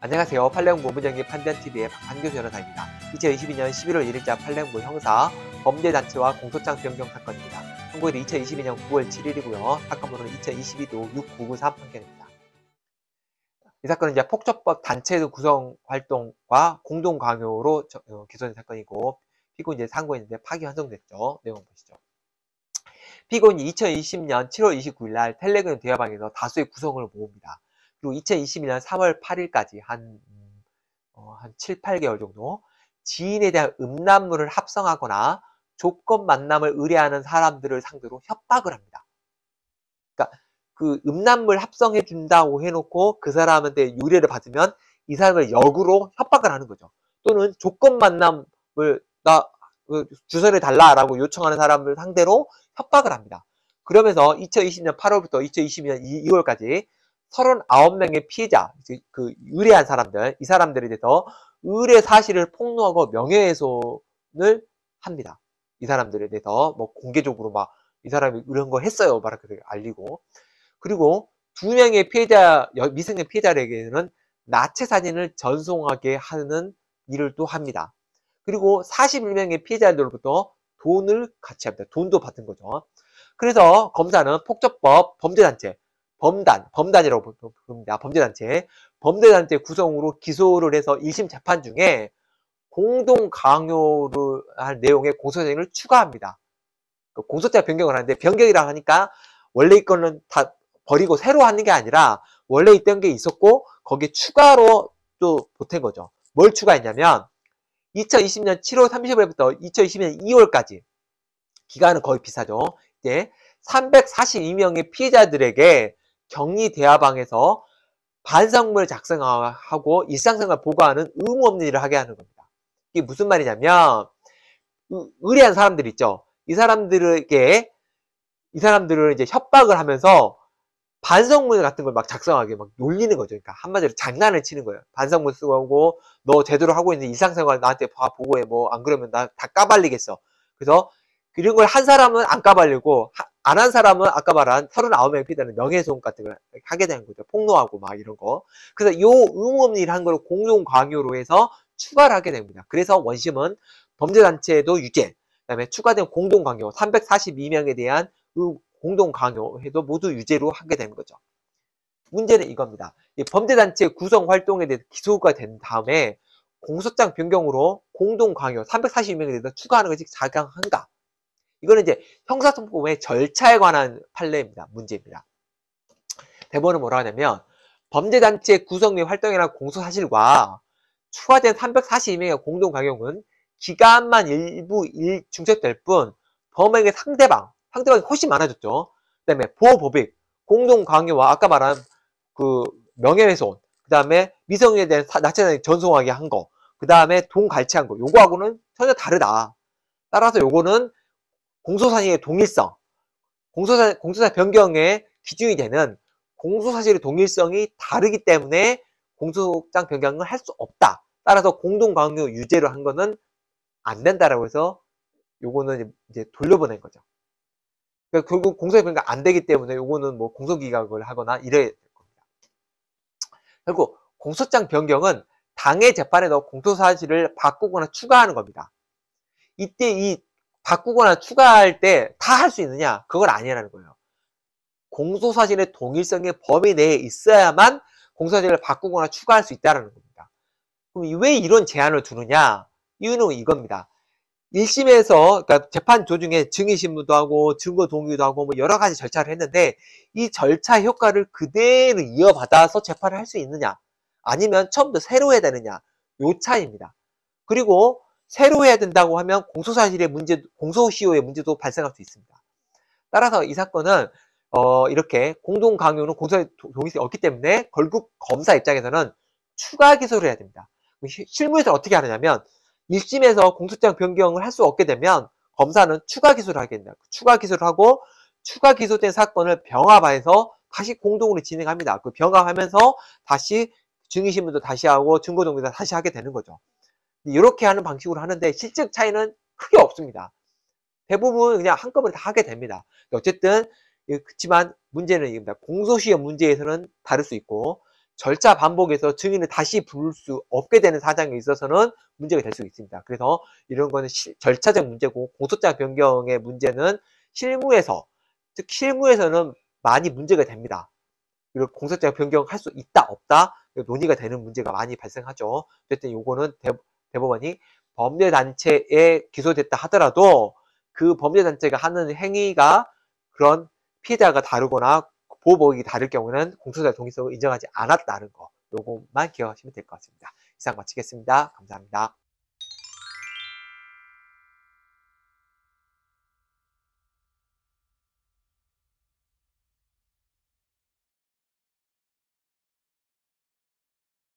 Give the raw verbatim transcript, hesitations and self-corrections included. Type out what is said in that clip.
안녕하세요. 판례공부 문정기 판단티비의 박한교 변호사입니다. 이천이십이년 십일월 일일자 판례공부 형사 범죄단체와 공소장 변경 사건입니다. 선고일은 이천이십이년 구월 칠일이고요. 사건번호는 이천이십이도 육구구삼 판결입니다. 이 사건은 이제 폭처법 단체 구성 활동과 공동 강요로 어, 기소된 사건이고, 피고인 이제 상고했는데 파기 환송됐죠. 내용 보시죠. 피고인이 이천이십년 칠월 이십구일 날 텔레그램 대화방에서 다수의 구성을 모읍니다. 그리고 이천이십이년 삼월 팔일까지 한, 어, 한 칠, 팔 개월 정도 지인에 대한 음란물을 합성하거나 조건 만남을 의뢰하는 사람들을 상대로 협박을 합니다. 그러니까 그 음란물 합성해 준다고 해놓고 그 사람한테 의뢰를 받으면 이 사람을 역으로 협박을 하는 거죠. 또는 조건 만남을 나 주소를 달라라고 요청하는 사람을 상대로 협박을 합니다. 그러면서 이천이십년 팔월부터 이천이십년 이월까지 서른아홉 명의 피해자, 그 의뢰한 사람들, 이 사람들에 대해서 의뢰 사실을 폭로하고 명예훼손을 합니다. 이 사람들에 대해서 뭐 공개적으로 막 이 사람이 이런 거 했어요, 막 이렇게 알리고. 그리고 두 명의 피해자, 미성년 피해자에게는 나체 사진을 전송하게 하는 일을 또 합니다. 그리고 사십일 명의 피해자들로부터 돈을 같이 합니다. 돈도 받은 거죠. 그래서 검사는 폭처법 범죄단체, 범단, 범단이라고 부릅니다. 범죄단체. 범죄단체 구성으로 기소를 해서 일심 재판 중에 공동 강요를 할 내용의 공소장을 추가합니다. 공소장 변경을 하는데, 변경이라 하니까 원래 있거는 다 버리고 새로 하는 게 아니라 원래 있던 게 있었고 거기에 추가로 또 보탠 거죠. 뭘 추가했냐면 이천이십년 칠월 삼십일부터 이천이십년 이월까지 기간은 거의 비슷하죠. 이제 삼백사십이 명의 피해자들에게 격리 대화방에서 반성문을 작성하고 일상생활 보고하는 의무 없는 일을 하게 하는 겁니다. 이게 무슨 말이냐면, 의뢰한 사람들 있죠. 이 사람들에게, 이 사람들을 이제 협박을 하면서 반성문 같은 걸 막 작성하게 막 놀리는 거죠. 그러니까 한마디로 장난을 치는 거예요. 반성문 쓰고 하고, 너 제대로 하고 있는 일상생활 나한테 봐, 보고해. 뭐, 안 그러면 나 다 까발리겠어. 그래서 이런 걸 한 사람은 안 까발리고, 안 한 사람은 아까 말한 서른아홉 명의 피해자는 명예훼손 같은 걸 하게 되는 거죠. 폭로하고 막 이런 거. 그래서 요 의무 없는 일 한 걸 공동 강요로 해서 추가를 하게 됩니다. 그래서 원심은 범죄단체도 유죄, 그 다음에 추가된 공동 강요, 삼백사십이 명에 대한 공동 강요해도 모두 유죄로 하게 되는 거죠. 문제는 이겁니다. 이 범죄단체 구성 활동에 대해서 기소가 된 다음에 공소장 변경으로 공동 강요 삼백사십이 명에 대해서 추가하는 것이 자강한가? 이거는 이제 형사소송법의 절차에 관한 판례입니다. 문제입니다. 대법원은 뭐라 하냐면, 범죄단체 구성 및 활동이나 공소사실과 추가된 삼백사십이 명의 공동 강요는 기간만 일부 일 중첩될 뿐 범행의 상대방, 상대방이 훨씬 많아졌죠. 그 다음에 보호법익, 공동 강요와 아까 말한 그 명예훼손, 그 다음에 미성년에 대한 나체사진 전송하게 한 거, 그 다음에 돈 갈취한 거, 요거하고는 전혀 다르다. 따라서 요거는 공소사실의 동일성, 공소사, 공소사 변경의 기준이 되는 공소사실의 동일성이 다르기 때문에 공소장 변경을 할 수 없다. 따라서 공동강요 유죄로 한 거는 안 된다라고 해서 요거는 이제 돌려보낸 거죠. 그러니까 결국 공소사 변경 안 되기 때문에 요거는 뭐 공소기각을 하거나 이래야 될 겁니다. 결국 공소장 변경은 당해 재판에서 공소사실을 바꾸거나 추가하는 겁니다. 이때 이 바꾸거나 추가할 때 다 할 수 있느냐? 그건 아니라는 거예요. 공소사실의 동일성의 범위 내에 있어야만 공소사실을 바꾸거나 추가할 수 있다는 겁니다. 그럼 왜 이런 제한을 두느냐? 이유는 이겁니다. 일심에서, 그러니까 재판 도중에 증인신문도 하고 증거 동의도 하고 뭐 여러 가지 절차를 했는데, 이 절차 효과를 그대로 이어받아서 재판을 할 수 있느냐? 아니면 처음부터 새로 해야 되느냐? 요 차이입니다. 그리고 새로 해야 된다고 하면 공소사실의 문제, 공소시효의 문제도 발생할 수 있습니다. 따라서 이 사건은 어, 이렇게 공동 강요는 공소사실 동일성이 없기 때문에 결국 검사 입장에서는 추가 기소를 해야 됩니다. 실무에서 어떻게 하느냐면, 일심에서 공소장 변경을 할 수 없게 되면 검사는 추가 기소를 하게 됩니다. 추가 기소를 하고 추가 기소된 사건을 병합해서 다시 공동으로 진행합니다. 그 병합하면서 다시 증인신문도 다시 하고 증거 동의도 다시 하게 되는 거죠. 이렇게 하는 방식으로 하는데 실적 차이는 크게 없습니다. 대부분 그냥 한꺼번에 다 하게 됩니다. 어쨌든 그렇지만 문제는 이겁니다. 공소시효 문제에서는 다를 수 있고, 절차 반복해서 증인을 다시 부를 수 없게 되는 사정에 있어서는 문제가 될 수 있습니다. 그래서 이런 거는 시, 절차적 문제고, 공소장 변경의 문제는 실무에서, 즉 실무에서는 많이 문제가 됩니다. 그리고 공소장 변경할 수 있다 없다 논의가 되는 문제가 많이 발생하죠. 어쨌든 요거는 대, 대법원이 범죄단체에 기소됐다 하더라도 그 범죄단체가 하는 행위가 그런 피해자가 다르거나 보호복이 다를 경우는 공소장 동의성을 인정하지 않았다는 거, 요것만 기억하시면 될 것 같습니다. 이상 마치겠습니다. 감사합니다.